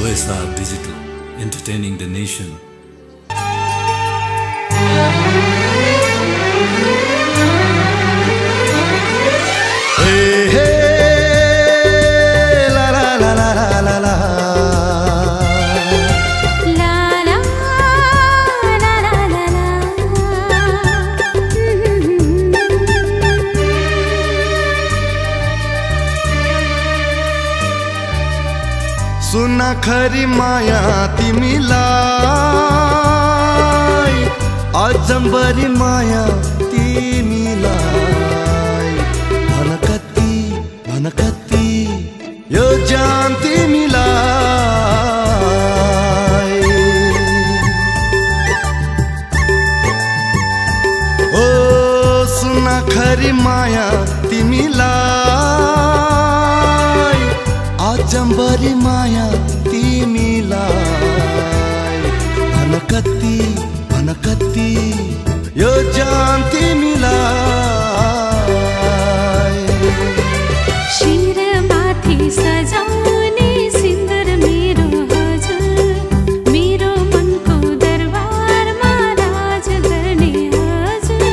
OSR Digital, entertaining the nation. Hey, hey, la la la la la la. सुनाखरी माया तिमीलाई अजम्बरी माया तिमीलाई भन कति यो जान तिमीलाई ओ सुनाखरी माया तिमीलाई अजम्बरी माया तिमीलाई भन कति यो जान तिमीलाई शिरमाथि सजाउने सिन्दूर मेरो हजुर मेरो मनको दरबारमा राज गर्ने हजुर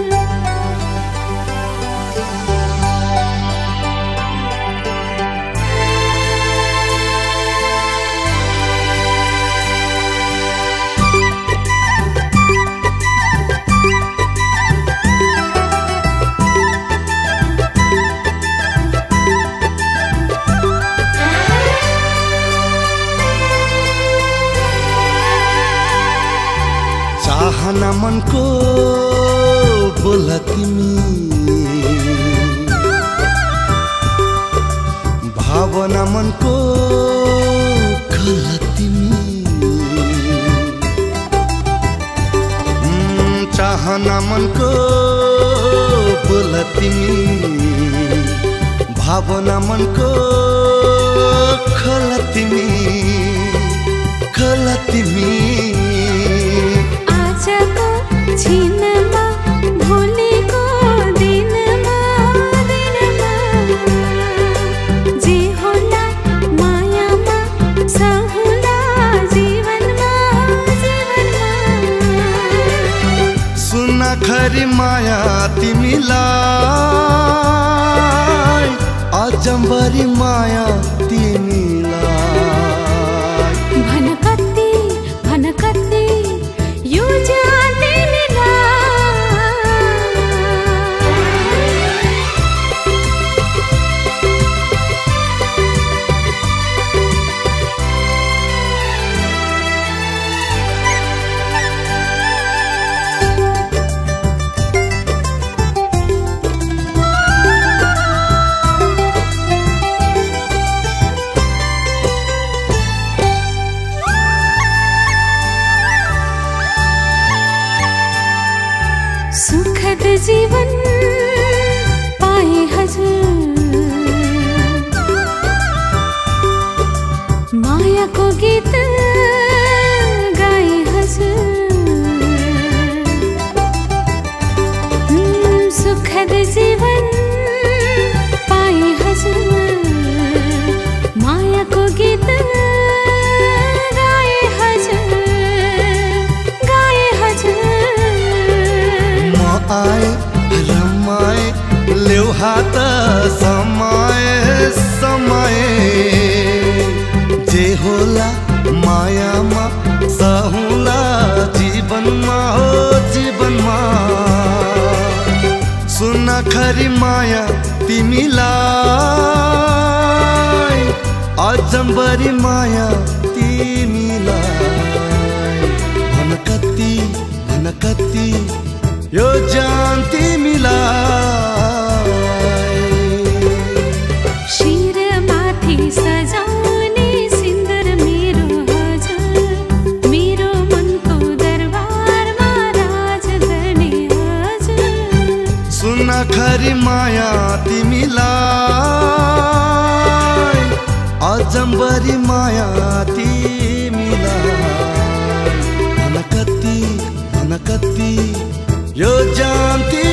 चाहना मनको बोल तिमी भावना मनको खल तिमी चाहना मनको बोल तिमी भावना मनको खल तिमी आजको छिनमा भोलिको दिनमा जे होला मायामा सहुला जीवनमा सुनाखरी माया तिमीलाई अजम्बरी माया तिमीलाई भन कति यो जान सुखद जीवन पाए हजुर मायाको गीत गाए हजुर सुखद जीवन पाए हजुर मायाको गीत गाए हजुर आए रमाए लेउ हात समय जे होला मायामा सहुला जीवनमा सुनाखरी माया तिमीलाई अजम्बरी माया तिमीलाई भन कति यो जान तिमीलाई शिरमाथि सजाउने सिन्दूर मेरो हजुर मेरो मनको दरबारमा राज गर्ने हजुर सुनाखरी माया तिमीलाई अजम्बरी माया तिमीलाई भन कति यो जान